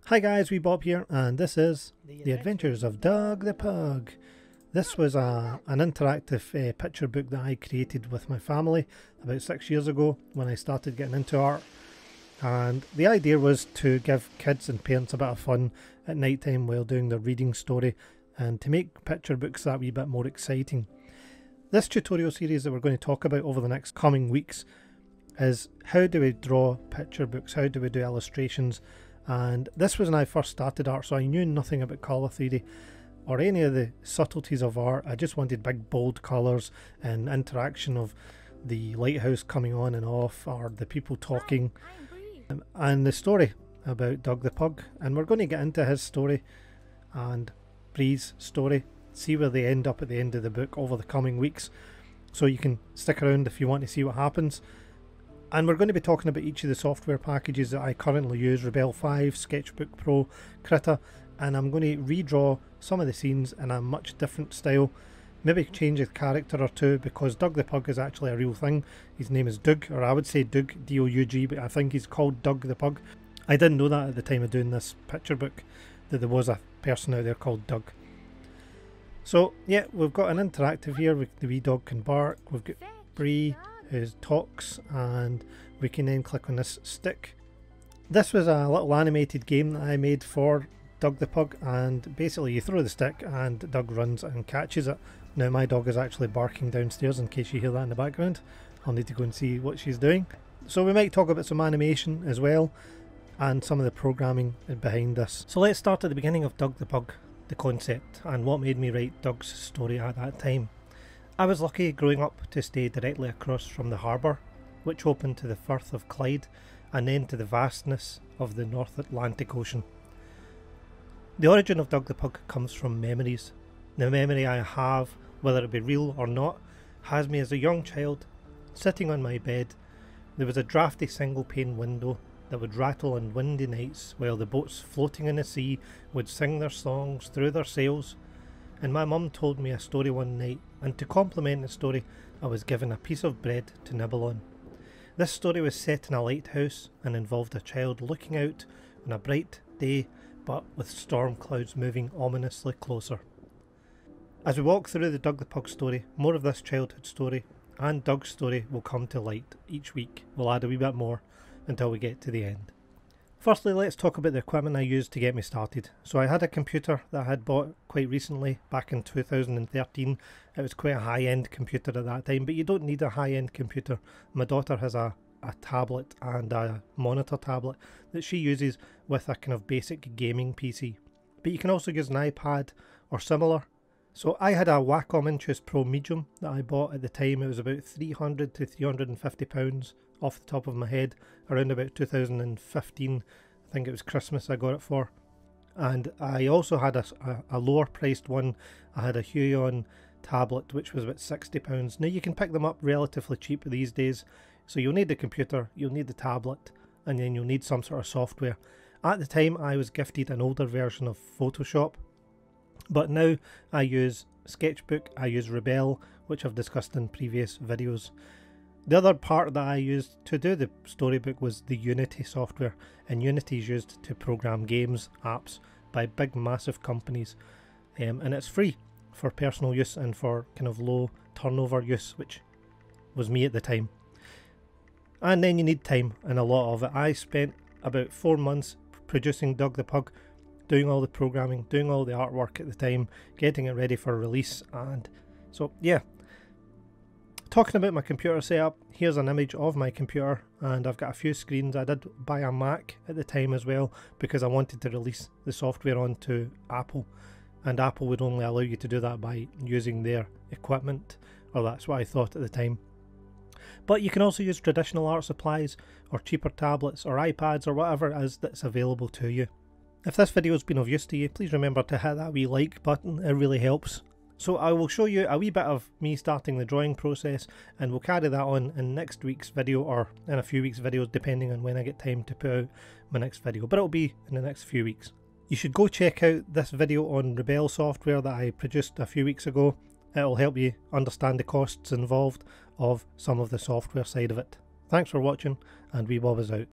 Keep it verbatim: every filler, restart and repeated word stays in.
Hi guys, Wee Bob here, and this is The Adventures of Doug the Pug. This was a, an interactive uh, picture book that I created with my family about six years ago when I started getting into art. And the idea was to give kids and parents a bit of fun at night time while doing their reading story and to make picture books that wee bit more exciting. This tutorial series that we're going to talk about over the next coming weeks is how do we draw picture books, how do we do illustrations. And this was when I first started art, so I knew nothing about colour theory or any of the subtleties of art. I just wanted big bold colours and interaction of the lighthouse coming on and off, or the people talking, um, and the story about Doug the Pug. And we're going to get into his story and Bree's story, see where they end up at the end of the book over the coming weeks, so you can stick around if you want to see what happens. And we're going to be talking about each of the software packages that I currently use: Rebelle five, Sketchbook Pro, Krita, and I'm going to redraw some of the scenes in a much different style. Maybe change a character or two, because Doug the Pug is actually a real thing. His name is Doug, or I would say Doug, D O U G, but I think he's called Doug the Pug. I didn't know that at the time of doing this picture book, that there was a person out there called Doug. So yeah, we've got an interactive here. We, the wee dog can bark. We've got Bree who talks, and we can then click on this stick. This was a little animated game that I made for Doug the Pug, and basically you throw the stick and Doug runs and catches it. Now my dog is actually barking downstairs, in case you hear that in the background. I'll need to go and see what she's doing. So we might talk about some animation as well, and some of the programming behind this. So let's start at the beginning of Doug the Pug, the concept, and what made me write Doug's story at that time. I was lucky growing up to stay directly across from the harbour, which opened to the Firth of Clyde and then to the vastness of the North Atlantic Ocean. The origin of Doug the Pug comes from memories. The memory I have, whether it be real or not, has me as a young child sitting on my bed. There was a drafty single pane window that would rattle on windy nights while the boats floating in the sea would sing their songs through their sails. And my mum told me a story one night, and to complement the story I was given a piece of bread to nibble on. This story was set in a lighthouse and involved a child looking out on a bright day, but with storm clouds moving ominously closer. As we walk through the Doug the Pug story, more of this childhood story and Doug's story will come to light each week. We'll add a wee bit more until we get to the end. Firstly, let's talk about the equipment I used to get me started. So I had a computer that I had bought quite recently, back in two thousand thirteen. It was quite a high-end computer at that time, but you don't need a high-end computer. My daughter has a, a tablet and a monitor tablet that she uses with a kind of basic gaming P C. But you can also use an iPad or similar. So I had a Wacom Intuos Pro Medium that I bought at the time. It was about three hundred to three hundred and fifty pounds off the top of my head, around about two thousand fifteen. I think it was Christmas I got it for. And I also had a, a, a lower priced one. I had a Huion tablet, which was about sixty pounds. Now you can pick them up relatively cheap these days. So you'll need the computer, you'll need the tablet, and then you'll need some sort of software. At the time I was gifted an older version of Photoshop, but now I use Sketchbook, I use Rebelle, which I've discussed in previous videos. The other part that I used to do the storybook was the Unity software, and Unity is used to program games, apps by big massive companies, um, and it's free for personal use and for kind of low turnover use, which was me at the time. And then you need time and a lot of it. I spent about four months producing Doug the Pug, doing all the programming, doing all the artwork at the time, getting it ready for release. And so yeah, talking about my computer setup, here's an image of my computer, and I've got a few screens. I did buy a Mac at the time as well, because I wanted to release the software onto Apple, and Apple would only allow you to do that by using their equipment, or that's what I thought at the time. But you can also use traditional art supplies, or cheaper tablets, or iPads, or whatever it is that's available to you. If this video has been of use to you, please remember to hit that wee like button, it really helps. So I will show you a wee bit of me starting the drawing process, and we'll carry that on in next week's video, or in a few weeks' videos, depending on when I get time to put out my next video, but it'll be in the next few weeks. You should go check out this video on Rebelle software that I produced a few weeks ago. It'll help you understand the costs involved of some of the software side of it. Thanks for watching, and Wee Bob is out.